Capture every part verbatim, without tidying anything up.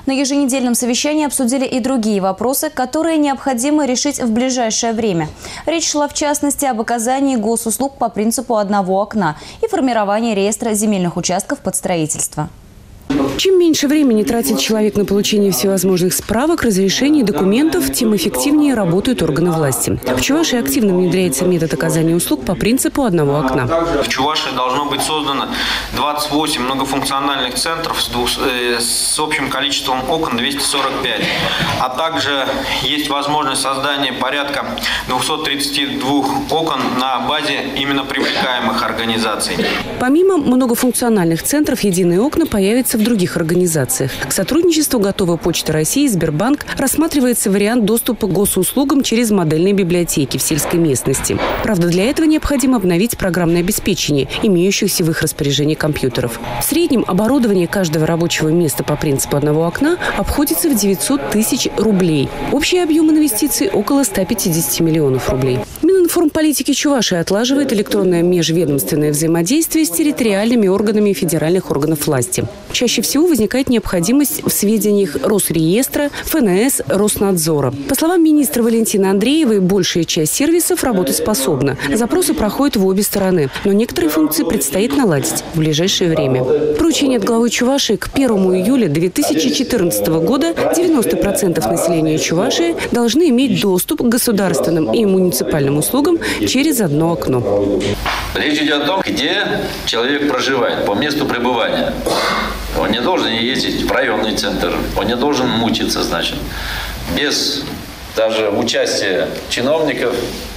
На еженедельном совещании обсудили и другие вопросы, которые необходимо решить в ближайшее время. Речь шла в частности об оказании госуслуг по принципу одного окна и формировании реестра земельных участков под строительство. Чем меньше времени тратит человек на получение всевозможных справок, разрешений, документов, тем эффективнее работают органы власти. В Чувашии активно внедряется метод оказания услуг по принципу одного окна. В Чувашии должно быть создано двадцать восемь многофункциональных центров с, двух, э, с общим количеством окон двести сорок пять. А также есть возможность создания порядка двухсот тридцати двух окон на базе именно привлекаемых организаций. Помимо многофункциональных центров, единые окна появятся в других организациях. К сотрудничеству готова Почта России, Сбербанк. Рассматривается вариант доступа к госуслугам через модельные библиотеки в сельской местности. Правда, для этого необходимо обновить программное обеспечение имеющихся в их распоряжении компьютеров. В среднем оборудование каждого рабочего места по принципу одного окна обходится в девятьсот тысяч рублей. Общий объем инвестиций около ста пятидесяти миллионов рублей. Мининформполитики Чувашии отлаживает электронное межведомственное взаимодействие с территориальными органами федеральных органов власти. Чаще всего возникает необходимость в сведениях Росреестра, эф эн эс, Роснадзора. По словам министра Валентины Андреевой, большая часть сервисов работоспособна. Запросы проходят в обе стороны, но некоторые функции предстоит наладить в ближайшее время. Поручение от главы Чувашии: к первому июля две тысячи четырнадцатого года девяносто процентов населения Чувашии должны иметь доступ к государственным и муниципальным услугам через одно окно. Речь идет о том, где человек проживает, по месту пребывания. Он не должен ездить в районный центр, он не должен мучиться, значит, без даже участия чиновников.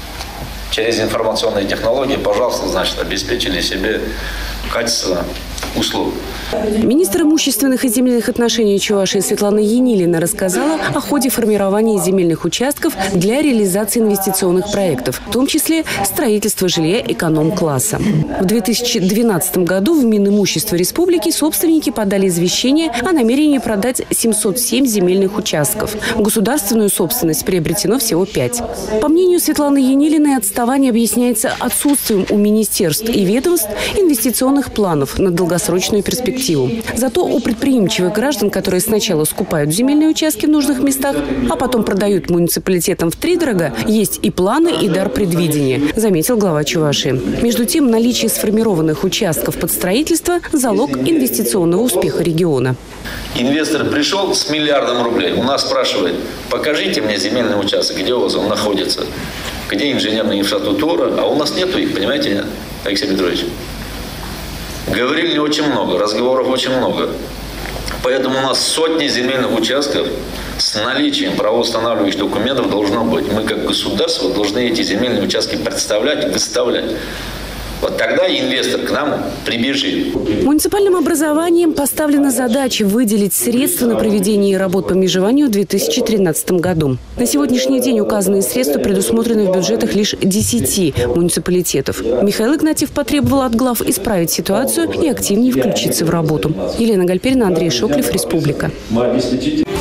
Через информационные технологии, пожалуйста, значит, обеспечили себе качество услуг. Министр имущественных и земельных отношений Чувашии Светлана Енилина рассказала о ходе формирования земельных участков для реализации инвестиционных проектов, в том числе строительства жилья эконом-класса. В две тысячи двенадцатом году в Минимущество республики собственники подали извещение о намерении продать семьсот семь земельных участков. Государственную собственность приобретено всего пять. По мнению Светланы Енилиной, отставание объясняется отсутствием у министерств и ведомств инвестиционных планов на долгосрочную перспективу. Зато у предприимчивых граждан, которые сначала скупают земельные участки в нужных местах, а потом продают муниципалитетам втридорога, есть и планы, и дар предвидения, заметил глава Чувашии. Между тем, наличие сформированных участков под строительство – залог инвестиционного успеха региона. Инвестор пришел с миллиардом рублей. У нас спрашивает: покажите мне земельный участок, где у вас он находится, где инженерная инфраструктура, а у нас нету их, понимаете, нет, Алексей Петрович? Говорили не очень много, разговоров очень много. Поэтому у нас сотни земельных участков с наличием правоустанавливающих документов должно быть. Мы как государство должны эти земельные участки представлять и выставлять. Вот тогда инвестор к нам прибежит. Муниципальным образованием поставлена задача выделить средства на проведение работ по межеванию в две тысячи тринадцатом году. На сегодняшний день указанные средства предусмотрены в бюджетах лишь десяти муниципалитетов. Михаил Игнатьев потребовал от глав исправить ситуацию и активнее включиться в работу. Елена Гальперина, Андрей Шоклев, Республика.